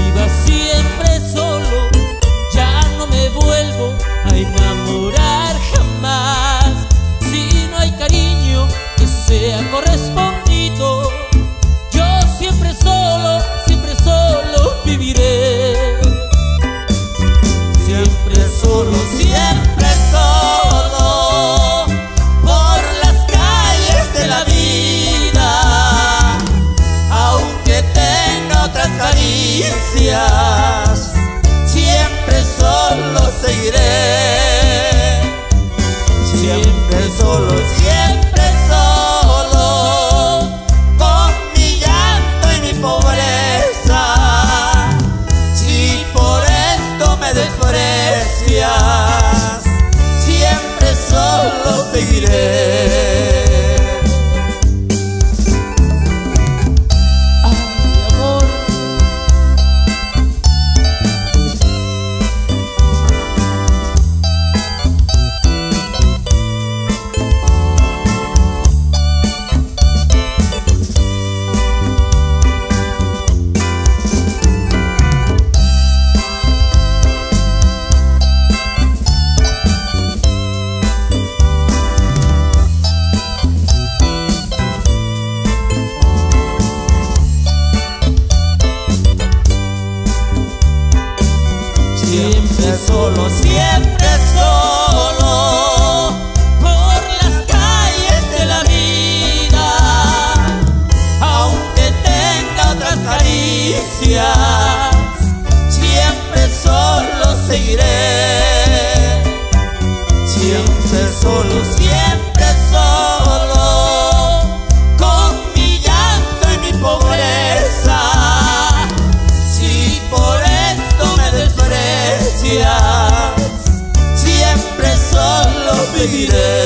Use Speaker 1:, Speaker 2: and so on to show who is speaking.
Speaker 1: viva siempre solo, ya no me vuelvo a enamorar jamás. Si no hay cariño que sea correspondido, yo siempre solo viviré. Siempre solo, siempre solo, por las calles de la vida, aunque tenga otras caricias, siempre solo seguiré. Siempre solo, siempre solo, con mi llanto y mi pobreza. Si por esto me desprecias, siempre solo seguiré. Siempre solo, siempre solo, por las calles de la vida, aunque tenga otras caricias, siempre solo seguiré. Siempre solo, siempre solo, con mi llanto y mi pobreza. Si por esto me desprecias, siempre solo viviré.